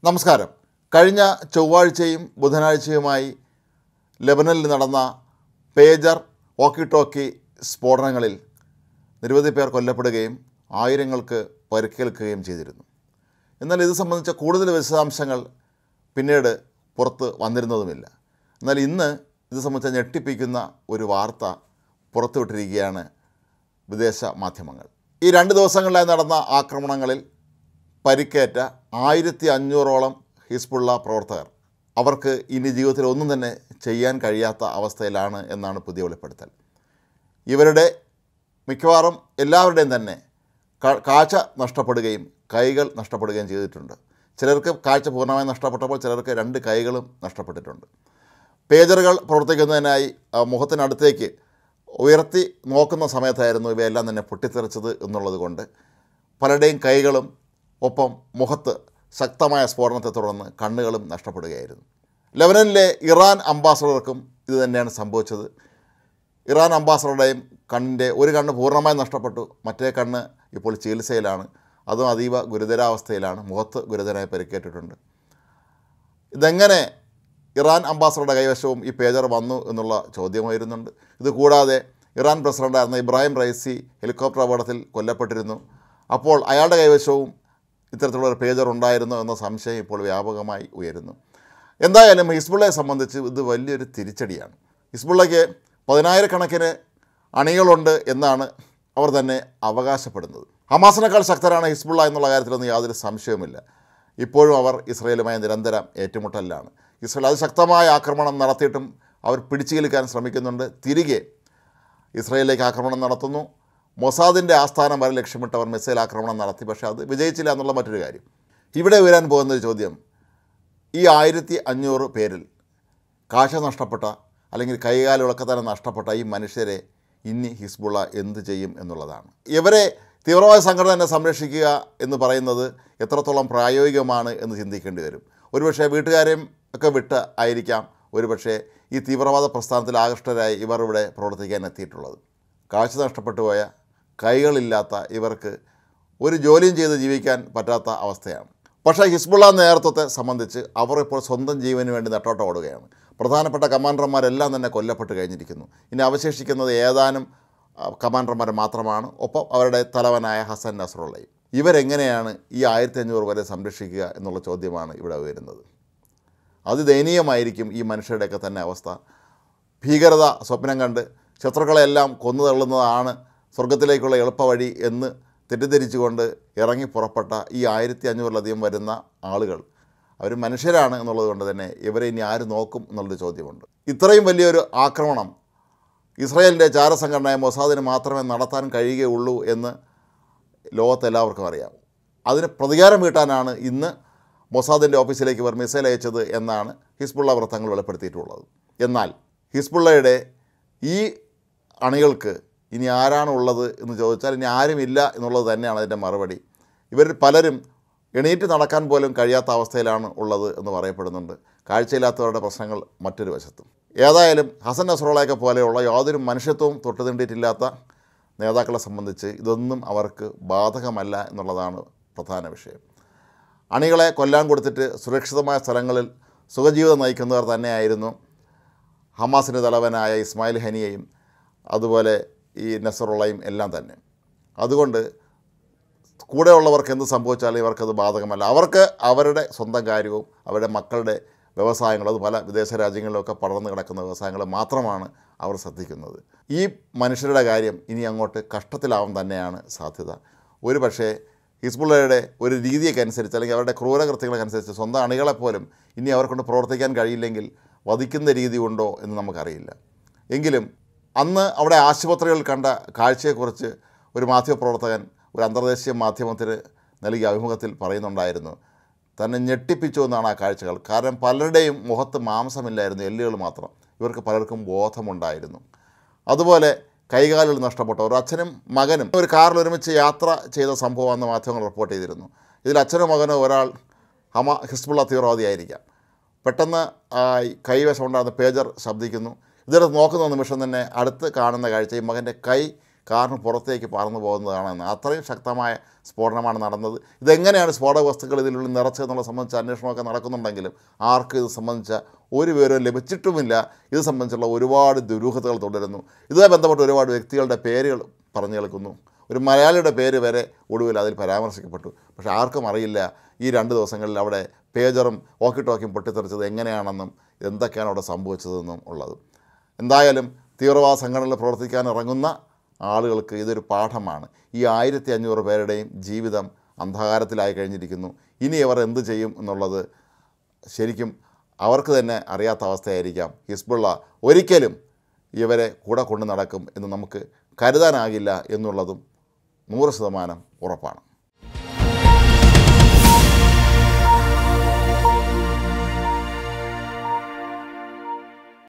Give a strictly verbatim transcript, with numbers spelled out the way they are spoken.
നമസ്കാരം. കഴിഞ്ഞ ചൊവ്വാഴ്ചയും ബുധനാഴ്ചയുമായി ലെബനനിൽ നടന്ന പേജർ വോക്കി ടോക്കി സ്ഫോടനങ്ങളിൽ നിരവധി പേർ കൊല്ലപ്പെടുകയും ആയിരങ്ങൾക്ക് പരിക്കേൽക്കുകയും ചെയ്തിരുന്നു. എന്നാൽ ഇത് സംബന്ധിച്ച കൂടുതൽ വിശദാംശങ്ങൾ പിന്നീട് പുറത്ത് വന്നിരുന്നതുമില്ല. എന്നാൽ ഇന്ന് ഇത് സംബന്ധിച്ച ഞെട്ടിപ്പിക്കുന്ന ഒരു വാർത്ത പുറത്തുവിട്ടിരിക്കുകയാണ് വിദേശ മാധ്യമങ്ങൾ. ഈ രണ്ട് ദിവസങ്ങളിലായി നടന്ന ആക്രമണങ്ങളിൽ പരിക്കേറ്റ ആയിരത്തി അഞ്ഞൂറോളം ഹിസ്ബുള്ള പ്രവർത്തകർ അവർക്ക് ഇനി ജീവിതത്തിൽ ഒന്നും തന്നെ ചെയ്യാൻ കഴിയാത്ത അവസ്ഥയിലാണ് എന്നാണ് പുതിയ വെളിപ്പെടുത്തൽ. ഇവരുടെ മിക്കവാറും എല്ലാവരുടെയും തന്നെ കാഴ്ച നഷ്ടപ്പെടുകയും കൈകൾ നഷ്ടപ്പെടുകയും ചെയ്തിട്ടുണ്ട്. ചിലർക്ക് കാഴ്ച പൂർണ്ണമായി നഷ്ടപ്പെട്ടപ്പോൾ ചിലർക്ക് രണ്ട് കൈകളും നഷ്ടപ്പെട്ടിട്ടുണ്ട്. പേജറുകൾ പ്രവർത്തിക്കുന്നതിനായി മുഖത്തിനടുത്തേക്ക് ഉയർത്തി നോക്കുന്ന സമയത്തായിരുന്നു ഇവയെല്ലാം തന്നെ പൊട്ടിത്തെറിച്ചത് എന്നുള്ളത് കൊണ്ട് പലരുടെയും കൈകളും ഒപ്പം മുഖത്ത് ശക്തമായ സ്ഫോടനത്തെ തുടർന്ന് കണ്ണുകളും നഷ്ടപ്പെടുകയായിരുന്നു. ലെബനനിലെ ഇറാൻ അംബാസഡർക്കും ഇത് തന്നെയാണ് സംഭവിച്ചത്. ഇറാൻ അംബാസഡറുടെയും കണ്ണിൻ്റെ ഒരു കണ്ണ് പൂർണ്ണമായി നഷ്ടപ്പെട്ടു, മറ്റേ കണ്ണ് ഇപ്പോൾ ചികിത്സയിലാണ്, അതും അതീവ ഗുരുതരാവസ്ഥയിലാണ്. മുഖത്ത് ഗുരുതരമായി പരിക്കേറ്റിട്ടുണ്ട്. ഇതെങ്ങനെ ഇറാൻ അംബാസഡറുടെ കൈവശവും ഈ പേജർ വന്നു എന്നുള്ള ചോദ്യം വരുന്നുണ്ട്. ഇത് കൂടാതെ ഇറാൻ പ്രസിഡൻ്റായിരുന്ന ഇബ്രാഹിം റൈസി ഹെലികോപ്റ്റർ അപകടത്തിൽ കൊല്ലപ്പെട്ടിരുന്നു. അപ്പോൾ അയാളുടെ കൈവശവും ഇത്തരത്തിലുള്ളൊരു പേജർ ഉണ്ടായിരുന്നു എന്ന സംശയം ഇപ്പോൾ വ്യാപകമായി ഉയരുന്നു. എന്തായാലും ഹിസ്ബുള്ളയെ സംബന്ധിച്ച് ഇത് വലിയൊരു തിരിച്ചടിയാണ്. ഹിസ്ബുള്ളയ്ക്ക് പതിനായിരക്കണക്കിന് അണികളുണ്ട് എന്നാണ് അവർ തന്നെ അവകാശപ്പെടുന്നത്. ഹമാസിനേക്കാൾ ശക്തരാണ് ഹിസ്ബുള്ള എന്നുള്ള കാര്യത്തിലൊന്നും യാതൊരു സംശയവുമില്ല. ഇപ്പോഴും അവർ ഇസ്രയേലുമായി നിരന്തരം ഏറ്റുമുട്ടലിലാണ്. ഇസ്രയേൽ അതിശക്തമായ ആക്രമണം നടത്തിയിട്ടും അവർ പിടിച്ചുകിലിക്കാൻ ശ്രമിക്കുന്നുണ്ട്. തിരികെ ഇസ്രയേലിലേക്ക് ആക്രമണം നടത്തുന്നു. മൊസാദിൻ്റെ ആസ്ഥാനം വരെ ലക്ഷ്യമിട്ട് അവർ മിസൈൽ ആക്രമണം നടത്തി. പക്ഷേ അത് വിജയിച്ചില്ല എന്നുള്ള മറ്റൊരു കാര്യം. ഇവിടെ വരാൻ പോകുന്നൊരു ചോദ്യം, ഈ ആയിരത്തി അഞ്ഞൂറ് പേരിൽ കാഴ്ച നഷ്ടപ്പെട്ട അല്ലെങ്കിൽ കൈകാലുകളൊക്കെ തന്നെ നഷ്ടപ്പെട്ട ഈ മനുഷ്യരെ ഇനി ഹിസ്ബുള്ള എന്ത് ചെയ്യും എന്നുള്ളതാണ്. ഇവരെ തീവ്രവാദ സംഘടന തന്നെ സംരക്ഷിക്കുക എന്ന് പറയുന്നത് എത്രത്തോളം പ്രായോഗികമാണ് എന്ന് ചിന്തിക്കേണ്ടി വരും. ഒരുപക്ഷെ വീട്ടുകാരെയും ഒക്കെ വിട്ട് ആയിരിക്കാം ഒരുപക്ഷെ ഈ തീവ്രവാദ പ്രസ്ഥാനത്തിൽ ആകൃഷ്ടരായി ഇവർ ഇവിടെ പ്രവർത്തിക്കാൻ എത്തിയിട്ടുള്ളത്. കാഴ്ച നഷ്ടപ്പെട്ടു പോയ കൈകളില്ലാത്ത ഇവർക്ക് ഒരു ജോലിയും ചെയ്ത് ജീവിക്കാൻ പറ്റാത്ത അവസ്ഥയാണ്. പക്ഷേ ഹിസ്ബുള്ള നേതൃത്വത്തെ സംബന്ധിച്ച് അവർ ഇപ്പോൾ സ്വന്തം ജീവന് വേണ്ടി നെട്ടോട്ടം ഓടുകയാണ്. പ്രധാനപ്പെട്ട കമാൻഡർമാരെല്ലാം തന്നെ കൊല്ലപ്പെട്ട് കഴിഞ്ഞിരിക്കുന്നു. ഇനി അവശേഷിക്കുന്നത് ഏതാനും കമാൻഡർമാർ മാത്രമാണ്, ഒപ്പം അവരുടെ തലവനായ ഹസൻ നസ്രുള്ളയും. ഇവരെങ്ങനെയാണ് ഈ ആയിരത്തി അഞ്ഞൂറ് വരെ സംരക്ഷിക്കുക എന്നുള്ള ചോദ്യമാണ് ഇവിടെ വരുന്നത്. അതിദയനീയമായിരിക്കും ഈ മനുഷ്യരുടെയൊക്കെ തന്നെ അവസ്ഥ. ഭീകരത സ്വപ്നം കണ്ട് ശത്രുക്കളെല്ലാം കൊന്നു തള്ളുന്നതാണ് സ്വർഗത്തിലേക്കുള്ള എളുപ്പവഴി എന്ന് തെറ്റിദ്ധരിച്ചുകൊണ്ട് ഇറങ്ങി പുറപ്പെട്ട ഈ ആയിരത്തി അഞ്ഞൂറിലധികം വരുന്ന ആളുകൾ അവർ മനുഷ്യരാണ് എന്നുള്ളത് കൊണ്ട് തന്നെ ഇവരെ ഇനി ആര് നോക്കും എന്നുള്ളൊരു ചോദ്യമുണ്ട്. ഇത്രയും വലിയൊരു ആക്രമണം ഇസ്രായേലിൻ്റെ ചാരസംഘടനയായ മൊസാദിന് മാത്രമേ നടത്താൻ കഴിയുകയുള്ളൂ എന്ന് ലോകത്തെല്ലാവർക്കും അറിയാം. അതിന് പ്രതികാരം വീട്ടാനാണ് ഇന്ന് മൊസാദിൻ്റെ ഓഫീസിലേക്ക് ഇവർ മിസൈൽ അയച്ചത് എന്നാണ് ഹിസ്ബുള്ള വൃത്തങ്ങൾ വെളിപ്പെടുത്തിയിട്ടുള്ളത്. എന്നാൽ ഹിസ്ബുള്ളയുടെ ഈ അണികൾക്ക് ഇനി ആരാണ് ഉള്ളത് എന്ന് ചോദിച്ചാൽ ഇനി ആരുമില്ല എന്നുള്ളത് തന്നെയാണ് അതിൻ്റെ മറുപടി. ഇവർ പലരും എണീറ്റ് നടക്കാൻ പോലും കഴിയാത്ത അവസ്ഥയിലാണ് ഉള്ളത് എന്ന് പറയപ്പെടുന്നുണ്ട്. കാഴ്ചയില്ലാത്തവരുടെ പ്രശ്നങ്ങൾ മറ്റൊരു വശത്തും. ഏതായാലും ഹസൻ നസ്രുള്ളയൊക്കെ പോലെയുള്ള യാതൊരു മനുഷ്യത്വവും തൊട്ടു തീണ്ടിയിട്ടില്ലാത്ത നേതാക്കളെ സംബന്ധിച്ച് ഇതൊന്നും അവർക്ക് ബാധകമല്ല എന്നുള്ളതാണ് പ്രധാന വിഷയം. അണികളെ കൊല്ലാൻ കൊടുത്തിട്ട് സുരക്ഷിതമായ സ്ഥലങ്ങളിൽ സുഖജീവിതം നയിക്കുന്നവർ തന്നെയായിരുന്നു ഹമാസിൻ്റെ തലവനായ ഇസ്മായിൽ ഹനിയയും അതുപോലെ ഈ നസറുള്ളയും എല്ലാം തന്നെ. അതുകൊണ്ട് കൂടെയുള്ളവർക്ക് എന്ത് സംഭവിച്ചാലും ഇവർക്കത് ബാധകമല്ല. അവർക്ക് അവരുടെ സ്വന്തം കാര്യവും അവരുടെ മക്കളുടെ വ്യവസായങ്ങളും അത് പല വിദേശ രാജ്യങ്ങളിലൊക്കെ പടർന്നു കിടക്കുന്ന വ്യവസായങ്ങൾ മാത്രമാണ് അവർ ശ്രദ്ധിക്കുന്നത്. ഈ മനുഷ്യരുടെ കാര്യം ഇനി അങ്ങോട്ട് കഷ്ടത്തിലാവും തന്നെയാണ് സാധ്യത. ഒരു പക്ഷേ ഹിസ്ബുള്ളയുടെ ഒരു രീതിയൊക്കെ അനുസരിച്ച് അല്ലെങ്കിൽ അവരുടെ ക്രൂരകൃത്യങ്ങളനുസരിച്ച് സ്വന്തം അണികളെപ്പോലും ഇനി അവർക്കൊണ്ട് പ്രവർത്തിക്കാൻ കഴിയില്ലെങ്കിൽ വധിക്കുന്ന രീതി ഉണ്ടോ എന്ന് നമുക്കറിയില്ല. എങ്കിലും അന്ന് അവിടെ ആശുപത്രികൾ കണ്ട കാഴ്ചയെക്കുറിച്ച് ഒരു മാധ്യമപ്രവർത്തകൻ ഒരു അന്തർദേശീയ മാധ്യമത്തിന് നൽകിയ അഭിമുഖത്തിൽ പറയുന്നുണ്ടായിരുന്നു. തന്നെ ഞെട്ടിപ്പിച്ചു എന്നാണ് ആ കാഴ്ചകൾ. കാരണം പലരുടെയും മുഖത്ത് മാംസമില്ലായിരുന്നു, എല്ലുകൾ മാത്രം. ഇവർക്ക് പലർക്കും ബോധമുണ്ടായിരുന്നു. അതുപോലെ കൈകാലുകൾ നഷ്ടപ്പെട്ട ഒരു അച്ഛനും മകനും ഒരു കാറിൽ ഒരുമിച്ച് യാത്ര ചെയ്ത സംഭവമെന്ന് മാധ്യമങ്ങൾ റിപ്പോർട്ട് ചെയ്തിരുന്നു. ഇതിൽ അച്ഛനും മകനും ഒരാൾ ഹമ ഹിസ്ബുള്ള തീവ്രവാദിയായിരിക്കാം. പെട്ടെന്ന് കൈവശം ഉണ്ടാകുന്ന പേജർ ശബ്ദിക്കുന്നു. ഇതെടുത്ത് നോക്കുന്ന നിമിഷം തന്നെ അടുത്ത് കാണുന്ന കാഴ്ച ഈ മകൻ്റെ കൈ കാറിന് പുറത്തേക്ക് പറന്നു പോകുന്നതാണെന്ന്. അത്രയും ശക്തമായ സ്ഫോടനമാണ് നടന്നത്. ഇതെങ്ങനെയാണ് സ്ഫോടക വസ്തുക്കൾ ഇതിനുള്ളിൽ നിറച്ചതെന്നുള്ള സംബന്ധിച്ച് അന്വേഷണമൊക്കെ നടക്കുന്നുണ്ടെങ്കിലും ആർക്കും ഇത് സംബന്ധിച്ച ഒരു വിവരവും ലഭിച്ചിട്ടുമില്ല. ഇത് സംബന്ധിച്ചുള്ള ഒരുപാട് ദുരൂഹതകൾ തുടരുന്നു. ഇതുമായി ബന്ധപ്പെട്ട് ഒരുപാട് വ്യക്തികളുടെ പേരുകൾ പറഞ്ഞു കേൾക്കുന്നു. ഒരു മലയാളിയുടെ പേര് വരെ ഒടുവിൽ അതിൽ പരാമർശിക്കപ്പെട്ടു. പക്ഷേ ആർക്കും അറിയില്ല ഈ രണ്ട് ദിവസങ്ങളിൽ അവിടെ പേജറും ഓക്കി ടോക്കിയും പൊട്ടിത്തെറിച്ചത് എങ്ങനെയാണെന്നും എന്തൊക്കെയാണ് അവിടെ സംഭവിച്ചതെന്നും ഉള്ളത്. എന്തായാലും തീവ്രവാദ സംഘടനയിൽ പ്രവർത്തിക്കാൻ ഇറങ്ങുന്ന ആളുകൾക്ക് ഇതൊരു പാഠമാണ്. ഈ ആയിരത്തി അഞ്ഞൂറ് പേരുടെയും ജീവിതം അന്ധകാരത്തിലായി കഴിഞ്ഞിരിക്കുന്നു. ഇനി അവർ എന്ത് ചെയ്യും എന്നുള്ളത് ശരിക്കും അവർക്ക് തന്നെ അറിയാത്ത അവസ്ഥയായിരിക്കാം. ഹിസ്ബുള്ള ഒരിക്കലും ഇവരെ കൂടെ കൊണ്ട് നടക്കും എന്ന് നമുക്ക് കരുതാനാകില്ല എന്നുള്ളതും നൂറ് ശതമാനം ഉറപ്പാണ്.